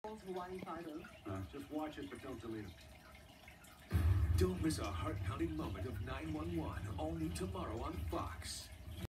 Hawaii Five-0. Just watch it, but don't delete it. Don't miss a heart-pounding moment of 911, all new tomorrow on Fox.